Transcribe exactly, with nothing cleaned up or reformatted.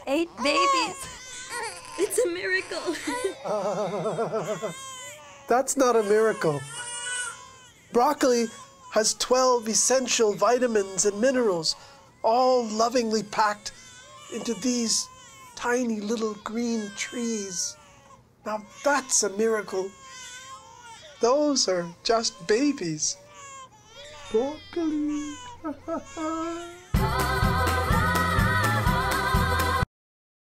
eight babies. It's a miracle. Uh, that's not a miracle. Broccoli has twelve essential vitamins and minerals, all lovingly packed into these tiny little green trees. Now that's a miracle. Those are just babies. Broccoli.